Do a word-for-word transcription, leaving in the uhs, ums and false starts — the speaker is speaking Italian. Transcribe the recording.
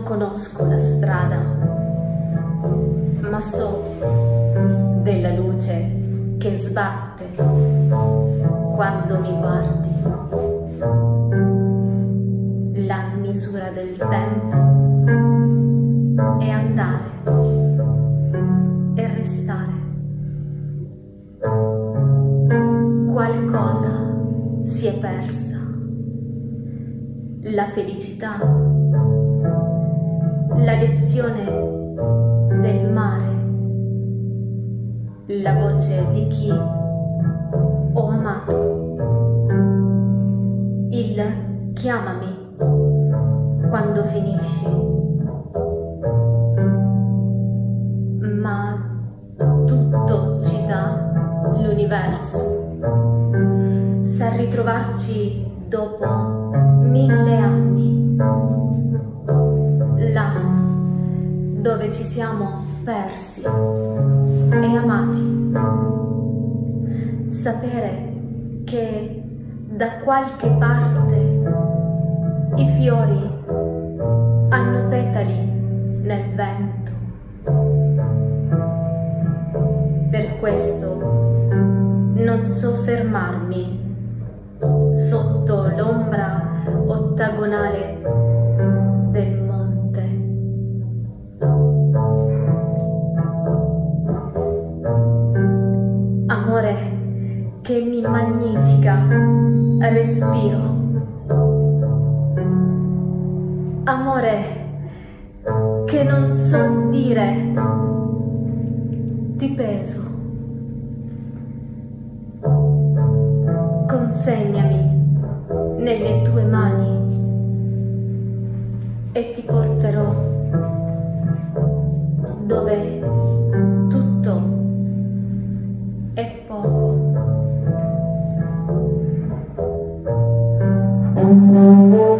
conosco la strada, ma so della luce che sbatte quando mi guardi. La misura del tempo è andare e restare. Quale cosa si è persa? La felicità, la lezione del mare, la voce di chi ho amato, il chiamami quando finisci. Ma tutto ci dà l'universo. Sa ritrovarci dopo mille anni, là dove ci siamo persi e amati. Sapere che da qualche parte i fiori hanno petali nel vento. Per questo non so fermarmi sotto l'ombra ottagonale del monte. Amore che mi magnifica respiro. Amore che non so dire, ti peso. Consegnami nelle tue mani e ti porterò dove tutto è poco.